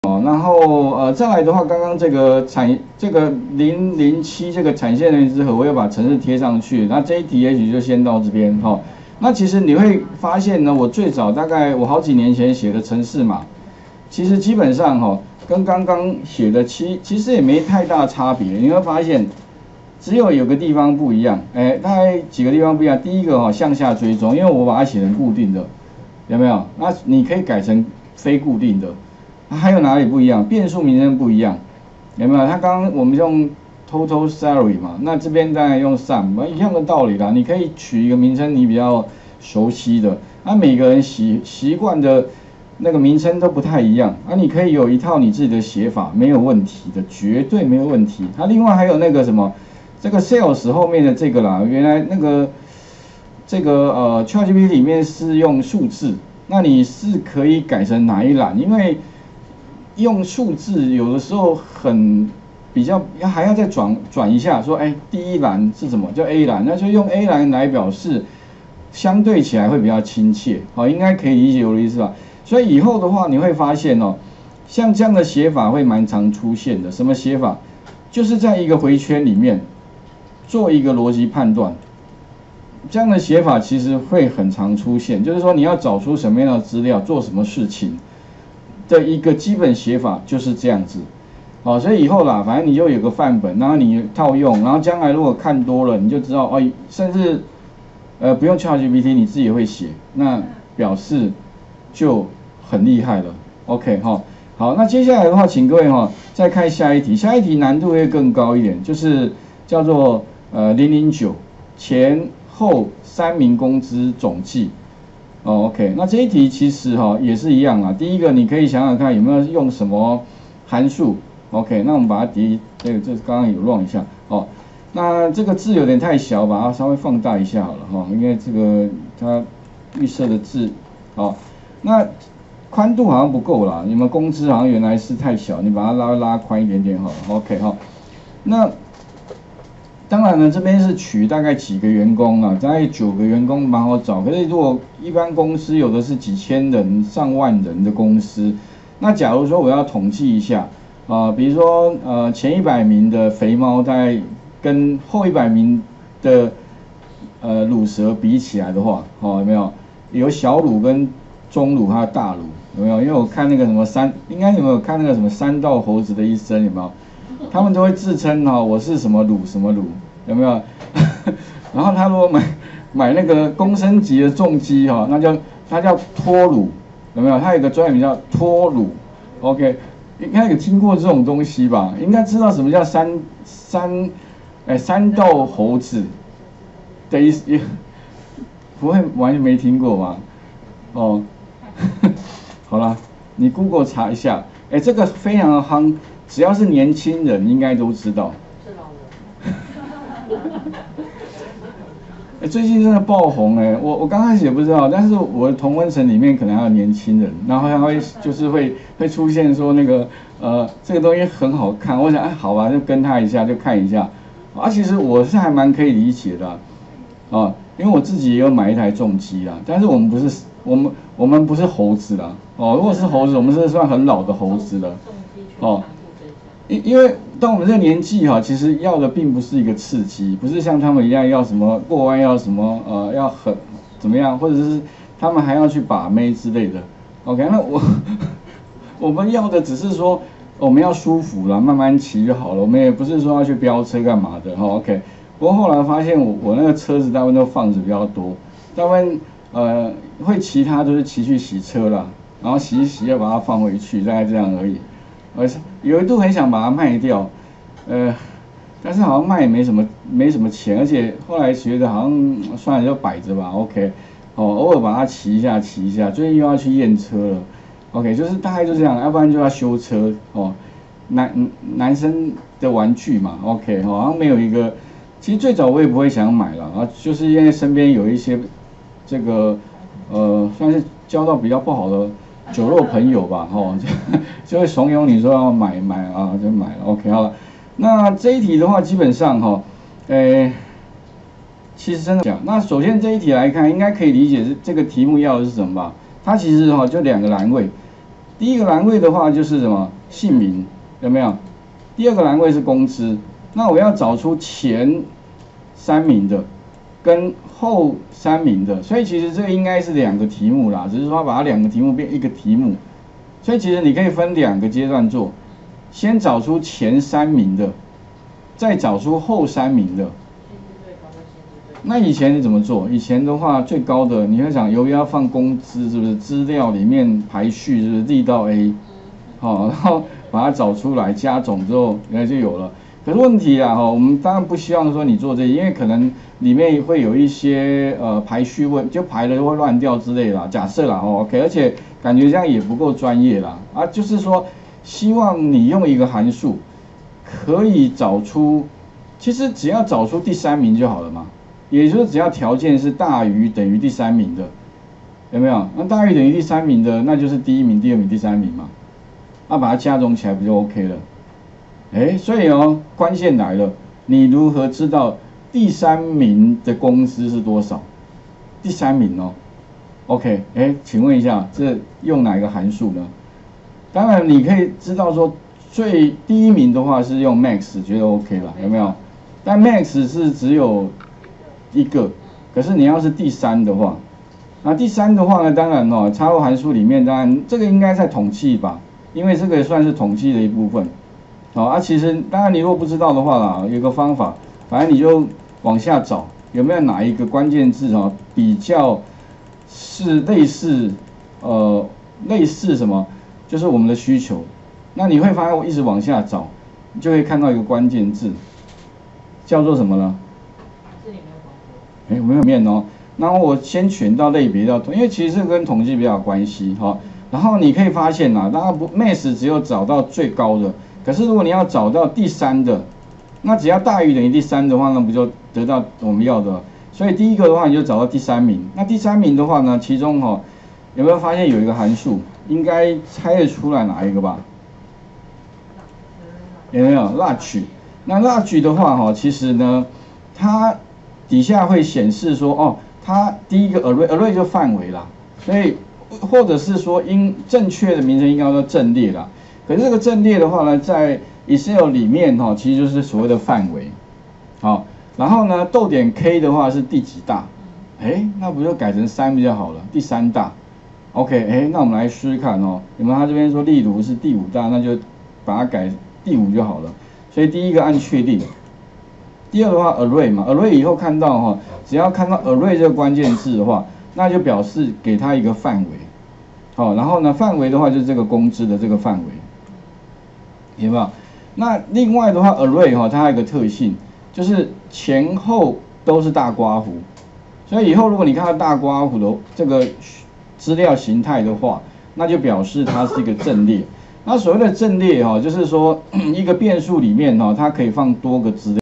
哦，然后再来的话，刚刚这个007这个产线人之和，我又把程式贴上去。那这一题也许就先到这边哈。那其实你会发现呢，我最早大概我好几年前写的程式码，其实基本上哈，跟刚刚写的其实也没太大差别。你会发现，只有个地方不一样，大概几个地方不一样。第一个哈，向下追踪，因为我把它写成固定的，有没有？那你可以改成非固定的。还有哪里不一样？变数名称不一样，有没有？它刚刚我们用 total salary 嘛，那这边当然用 sum， 一样的道理啦。你可以取一个名称你比较熟悉的，那每个人习惯的那个名称都不太一样，你可以有一套你自己的写法，没有问题的，绝对没有问题。它另外还有那个什么，这个 sales 后面的这个啦，原来这个ChatGPT 里面是用数字，那你是可以改成哪一栏？因为用数字有的时候比较还要再转一下，说第一栏是什么叫 A 栏，那就用 A 栏来表示，相对起来会比较亲切，好，应该可以理解我的意思吧？所以以后的话你会发现哦，像这样的写法会蛮常出现的。什么写法？就是在一个回圈里面做一个逻辑判断，这样的写法其实会很常出现，就是说你要找出什么样的资料，做什么事情的一个基本写法就是这样子，好，所以以后啦，反正你就有个范本，然后你套用，然后将来如果看多了，你就知道哦，甚至不用 ChatGPT 你自己会写，那表示就很厉害了。OK 哈，好，那接下来的话，请各位再看下一题，下一题难度会更高一点，就是叫做009前后3名工资总计。OK， 那这一题其实也是一样啊。第一个你可以想想看有没有用什么函数。OK， 那我们把它这刚刚有乱一下哦。那这个字有点太小，把它稍微放大一下好了因为这个它预设的字那宽度好像不够啦。你们工资好像原来是太小，你把它拉宽一点点好了。OK 那当然呢，这边是取大概几个员工啊，大概9个员工蛮好找。可是如果一般公司有的是几千人、上万人的公司，那假如说我要统计一下比如说前100名的肥猫，大概跟后100名的乳蛇比起来的话，有没有？有小乳跟中乳还有大乳，有没有？因为我看那个什么应该有没有看那个什么3道猴子的一生，有没有？他们都会自称我是什么乳什么乳，有没有？然后他如果买那个公升级的重机它叫脱乳，有没有？它有一个专业名叫脱乳。OK， 应该有听过这种东西吧？应该知道什么叫三道猴子的意思，不会完全没听过吧？好啦，你 Google 查一下，这个非常的夯。只要是年轻人，应该都知道。是老人。最近真的爆红我刚开始也不知道，但是我的同温层里面可能还有年轻人，然后他会会出现说那个这个东西很好看，我想好吧，就跟他一下，就看一下。其实我是还蛮可以理解的因为我自己也有买一台重机啦，但是我们不是猴子啦如果是猴子，我们是算很老的猴子了因为到我们这个年纪其实要的并不是一个刺激，不是像他们一样要什么过弯要什么要很怎么样，或者是他们还要去把妹之类的。OK， 那我们要的只是说我们要舒服啦，慢慢骑就好了，我们也不是说要去飙车干嘛的OK， 不过后来发现我那个车子大部分都放着比较多，大部分会骑它都是骑去洗车啦，然后洗一洗要把它放回去，大概这样而已。有一度很想把它卖掉，但是好像卖也没什么钱，而且后来觉得好像算了就摆着吧 ，OK， 偶尔把它骑一下，最近又要去验车了 ，OK， 就是大概就这样，要不然就要修车男生的玩具嘛 ，OK， 好像没有一个，其实最早我也不会想买了就是因为身边有一些这个算是交到比较不好的酒肉朋友吧，就会怂恿你说要买就买了 ，OK 好了。那这一题的话，基本上其实真的讲，那首先这一题来看，应该可以理解这个题目要的是什么吧？它其实就2个栏位， 第一个栏位的话就是什么姓名，有没有？第二个栏位是工资。那我要找出前3名的跟后3名的，所以其实这个应该是2个题目啦，只是说把它2个题目变1个题目。所以其实你可以分2个阶段做，先找出前3名的，再找出后3名的。那以前你怎么做？以前的话，最高的你会想，由于要放工资，是不是？资料里面排序是不是 D 到 A， 好，然后把它找出来，加总之后，原来就有了。可是问题啊，我们当然不希望说你做这些，因为可能里面会有一些排序就排了会乱掉之类的。假设啦，OK， 而且感觉这样也不够专业啦。啊，就是说，希望你用一个函数，可以找出，其实只要找出第3名就好了嘛。也就是只要条件是大于等于第3名的，有没有？那大于等于第3名的，那就是第1名、第2名、第3名嘛。那把它加总起来不就 OK 了？所以关键来了，你如何知道第3名的工资是多少？第3名，OK， 请问一下，这用哪一个函数呢？当然你可以知道说，第1名的话是用 max， 觉得 OK 了，有没有？但 max 是只有1个，可是你要是第3的话，那第3的话呢，当然插入函数里面，当然这个应该在统计吧，因为这个也算是统计的一部分。其实当然你如果不知道的话啦，有个方法，反正你就往下找，有没有哪一个关键字比较是类似什么，就是我们的需求。那你会发现我一直往下找，你就会看到一个关键字，叫做什么呢？我没有面然后我先选到类别到，因为其实这跟统计比较有关系然后你可以发现当然max 只有找到最高的，可是如果你要找到第3的，那只要大于等于第3的话，那不就得到我们要的？所以第一个的话你就找到第3名。那第3名的话呢，其中有没有发现有一个函数？应该猜得出来哪一个吧？有没有 large？ 那 large 的话其实呢，它底下会显示说它第一个 array 就范围啦，所以或者是说正确的名称应该叫阵列啦。可是这个阵列的话呢，在 Excel 里面其实就是所谓的范围。然后呢，逗点 K 的话是第几大？那不就改成3比较好了，第3大。OK， 那我们来试试看有没有他这边说例如是第5大，那就把它改第5就好了。所以第一个按确定。第二的话 array 嘛 ，array 以后看到只要看到 array 这个关键字的话，那就表示给它一个范围。然后呢，范围的话就是这个工资的这个范围，有没有？那另外的话 ，array 它还有一个特性，就是前后都是大括弧，所以以后如果你看到大括弧的这个资料形态的话，那就表示它是一个阵列。那所谓的阵列就是说一个变数里面它可以放多个资料。